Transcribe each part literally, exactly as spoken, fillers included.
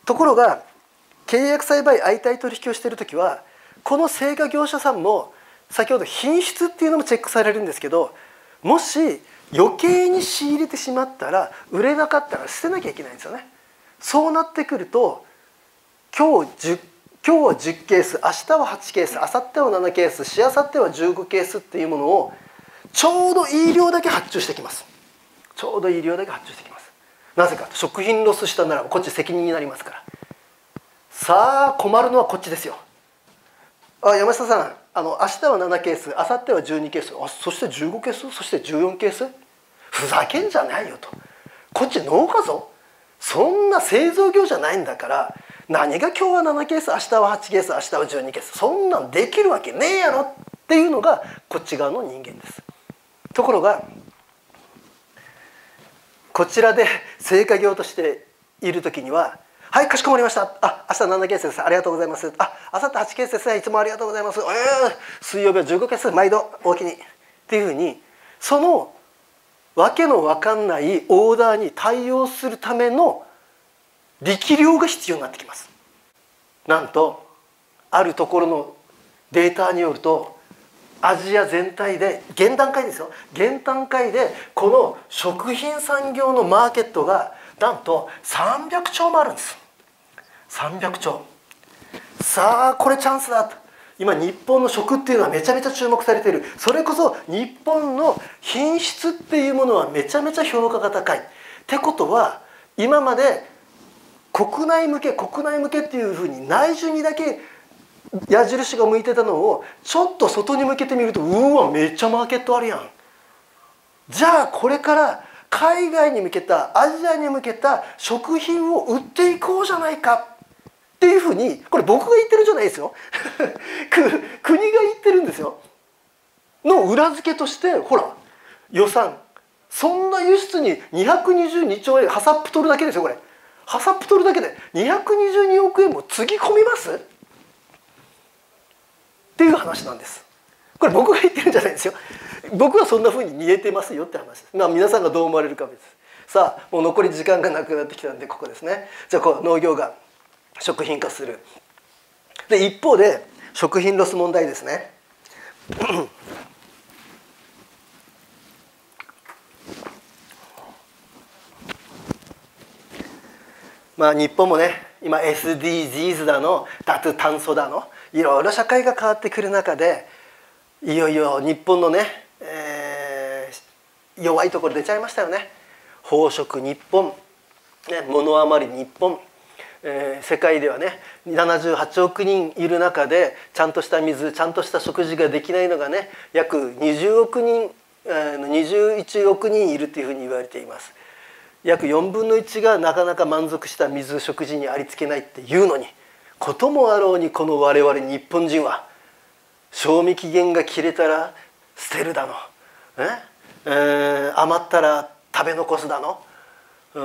ところが契約栽培相対取引をしている時はこの成果業者さんも先ほど品質っていうのもチェックされるんですけど、もし余計に仕入れてしまったら売れなかったら捨てなきゃいけないんですよね。そうなってくると今日じゅう今日はじゅっケース、明日ははちケース、明後日はななケース、しあさってはじゅうごケースっていうものをちょうどいい量だけ発注してきます。ちょうどいい量だけ発注してきます。なぜか食品ロスしたならこっち責任になりますから。さあ困るのはこっちですよ。あ、山下さん、あの明日はななケース、明後日はじゅうにケース、あ、そしてじゅうごケース、そしてじゅうよんケース、ふざけんじゃないよと。こっち農家ぞ、そんな製造業じゃないんだから、何が今日はななケース、明日ははちケース、明日はじゅうにケース、そんなんできるわけねえやろっていうのがこっち側の人間です。ところがこちらで成果業としている時には、はい、かしこまりました。あ、明日ななケースです。ありがとうございます。あ、明後日はちケースです。いつもありがとうございます。えー、水曜日はじゅうごケース、毎度おおきに。っていうふうに、そのわけのわかんないオーダーに対応するための力量が必要になってきます。なんとあるところのデータによると、アジア全体で現段階ですよ、現段階でこの食品産業のマーケットがなんとさんびゃくちょうもあるんです。さんびゃくちょう。さあこれチャンスだと。今日本の食っていうのはめちゃめちゃ注目されている。それこそ日本の品質っていうものはめちゃめちゃ評価が高い。ってことは今まで国内向け国内向けっていうふうに内需にだけ矢印が向いてたのをちょっと外に向けてみると、うわめっちゃマーケットあるやん。じゃあこれから海外に向けたアジアに向けた食品を売っていこうじゃないかっていうふうに、これ僕が言ってるんじゃないですよ国が言ってるんですよの裏付けとして、ほら予算そんな輸出ににひゃくにじゅうにちょうえんハサップ取るだけですよ。これハサップ取るだけでにひゃくにじゅうにおくえんもつぎ込みますっていう話なんです。これ僕が言ってるんじゃないですよ。僕はそんなふうに見えてますよって話です。まあ皆さんがどう思われるかは別です。さあもう残り時間がなくなってきたんでここですね。じゃあこう農業が食品化する。で一方で食品ロス問題ですね。まあ日本もね今 エスディージーズ だの脱炭素だのいろいろ社会が変わってくる中で、いよいよ日本のね、えー、弱いところ出ちゃいましたよね。飽食日本、ね、物余り日本、えー、世界ではねななじゅうはちおくにんいる中でちゃんとした水ちゃんとした食事ができないのがね約にじゅうおくにん、えー、にじゅういちおくにんいるというふうに言われています。約よんぶんのいちがなかなか満足した水食事にありつけないっていうのに、こともあろうにこの我々日本人は賞味期限が切れたら捨てるだの、ええー、余ったら食べ残すだの、うん、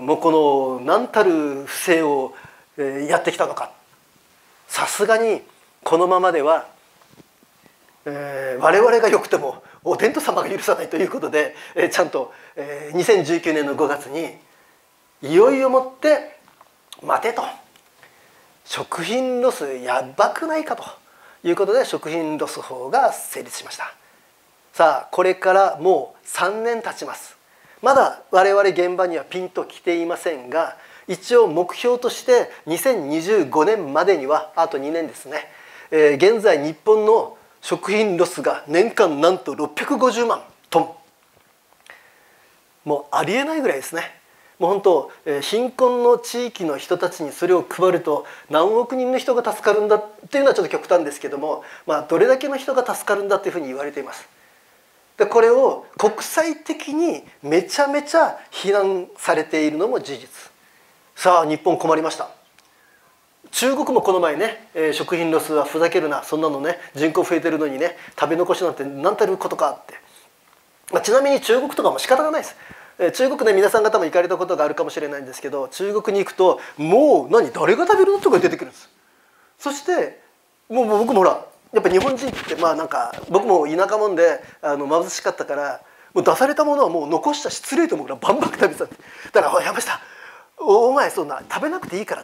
もうこの何たる不正をやってきたのか。さすがにこのままでは、えー、我々がよくてもお天道様が許さないということで、えー、ちゃんと、えー、にせんじゅうきゅうねんのごがつにいよいよもって待てと、食品ロスやばくないかということで食品ロス法が成立しました。さあこれからもうさんねん経ちます。まだ我々現場にはピンときていませんが、一応目標としてにせんにじゅうごねんまでにはあとにねんですね、えー、現在日本の食品ロスが年間なんとろっぴゃくごじゅうまんトン、もうありえないぐらいですね。もう本当、えー、貧困の地域の人たちにそれを配ると何億人の人が助かるんだっていうのはちょっと極端ですけども、まあ、どれだけの人が助かるんだっていうふうに言われています。でこれを国際的にめちゃめちゃ非難されているのも事実。さあ日本困りました。中国もこの前ね、えー、食品ロスはふざけるな、そんなのね人口増えてるのにね食べ残しなんて何たることかって、まあ、ちなみに中国とかも仕方がないです。えー、中国で皆さん方も行かれたことがあるかもしれないんですけど、中国に行くともう何誰が食べるのとか出てくるんです。そしてもう僕もほらやっぱ日本人ってまあなんか僕も田舎もんであの貧しかったから、もう出されたものはもう残した失礼と思うからバンバン食べてたんで、だから「おい山下お前そんな食べなくていいから」と。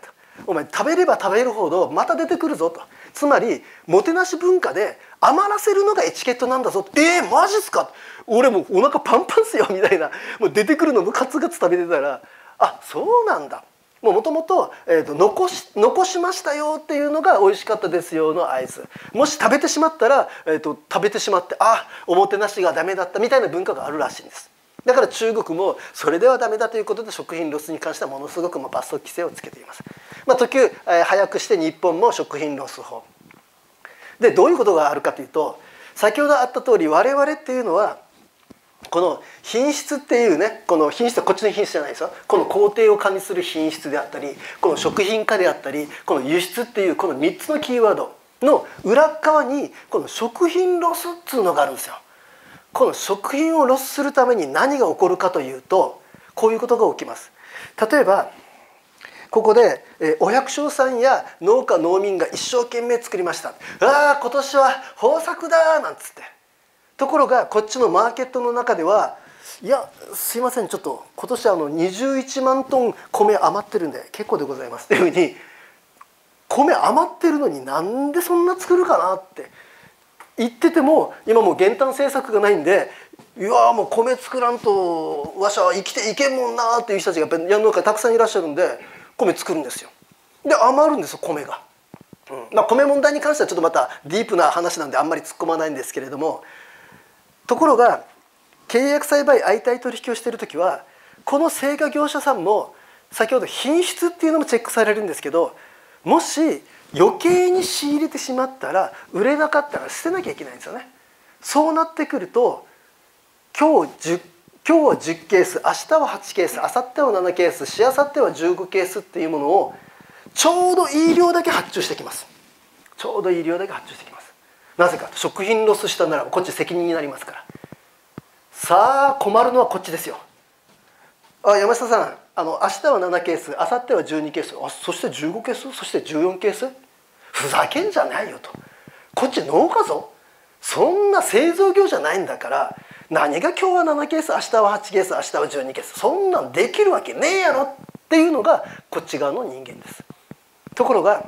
お前食べれば食べるほどまた出てくるぞと。つまりもてなし文化で余らせるのがエチケットなんだぞ。えー、マジっすか、俺もうお腹パンパンっすよみたいな、もう出てくるのもカツカツ食べてたら、あ、そうなんだ、もともと残し残しましたよっていうのが美味しかったですよの合図。もし食べてしまったら、えー、と食べてしまって、あ、おもてなしがダメだったみたいな文化があるらしいんです。だから中国もそれではダメだということで食品ロスに関してはものすごくもう罰則規制をつけています。まあ、時、えー、早くして日本も食品ロス法で、どういうことがあるかというと、先ほどあった通り我々っていうのはこの品質っていうね、この品質はこっちの品質じゃないですよ、この工程を管理する品質であったり、この食品化であったり、この輸出っていうこのみっつのキーワードの裏側にこの食品ロスっていうのがあるんですよ。この食品をロスするために何が起こるかというと、こういうことが起きます。例えばここでお百姓さんや農家農民が一生懸命作りました。ああ今年は豊作だなんつって。ところがこっちのマーケットの中では、いやすいません、ちょっと今年あのにじゅういちまんトン米余ってるんで結構でございますっていうふうに、米余ってるのになんでそんな作るかなって言ってても、今もう減反政策がないんで、いやもう米作らんとわしは生きていけんもんなっていう人たちが世の中にたくさんいらっしゃるんで、米作るんですよ。で余るんですよ米が。うんまあ、米問題に関してはちょっとまたディープな話なんであんまり突っ込まないんですけれども、ところが契約栽培相対取引をしている時は、この青果業者さんも先ほど品質っていうのもチェックされるんですけど、もし余計に仕入れてしまったら売れなかったら捨てなきゃいけないんですよね。そうなってくると、今日じゅう今日はじゅっケース、明日ははちケース、明後日はななケース、しあさってはじゅうごケースっていうものをちょうどいい量だけ発注してきます。ちょうどいい量だけ発注してきます。なぜか、食品ロスしたならこっち責任になりますから。さあ困るのはこっちですよ。あ、山下さん、あの明日はななケース、明後日はじゅうにケース、あ、そしてじゅうごケース、そしてじゅうよんケース、ふざけんじゃないよと。こっち農家ぞ、そんな製造業じゃないんだから、何が今日はななケース、明日ははちケース、明日はじゅうにケース、そんなんできるわけねえやろっていうのがこっち側の人間です。ところが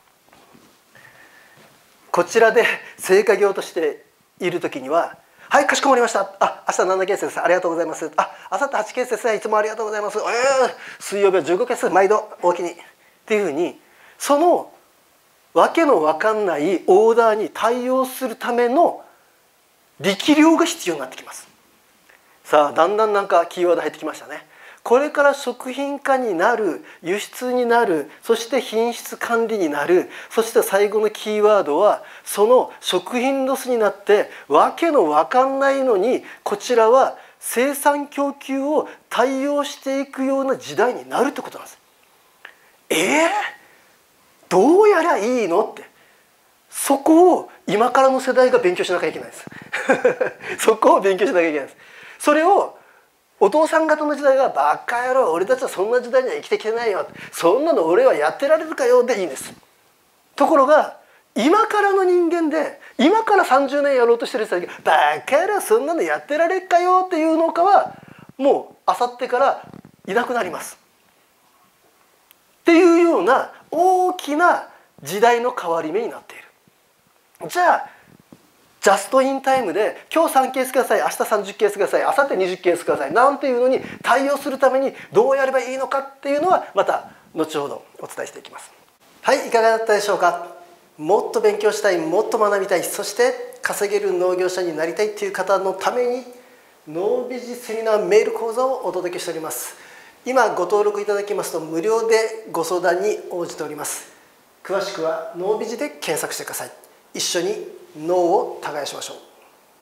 こちらで青果業としている時には、はいかしこまりました、あ明日ななケースです、ありがとうございます、あ明後日はちケースですね、いつもありがとうございます、えー、水曜日はじゅうごケース毎度おおきにっていうふうに、そのわけのわかんないオーダーに対応するための力量が必要になってきます。さあだんだんなんかキーワード入ってきましたね。これから食品化になる、輸出になる、そして品質管理になる、そして最後のキーワードはその食品ロスになってわけのわかんないのに、こちらは生産供給を対応していくような時代になるってことなんです。えー、どうやらいいのって、そこを今からの世代が勉強しなきゃいけないですそこを勉強しなきゃいけないです。それをお父さん方の時代が「バカ野郎、俺たちはそんな時代には生きてきてないよ、そんなの俺はやってられるかよ」でいいんです。ところが今からの人間で、今からさんじゅうねんやろうとしてる人たちが「バカ野郎、そんなのやってられるかよ」っていう農家はもうあさってからいなくなりますっていうような大きな時代の変わり目になっている。じゃあジャストインタイムで今日さんケースください、明日さんじゅっケースください、明後日にじゅっケースくださいなんていうのに対応するためにどうやればいいのかっていうのはまた後ほどお伝えしていきます。はい、いかがだったでしょうか。もっと勉強したい、もっと学びたい、そして稼げる農業者になりたいっていう方のために農ビジセミナーメール講座をお届けしております。今ご登録いただきますと無料でご相談に応じております。詳しくは農ビジで検索してください。一緒に脳を耕しましょう。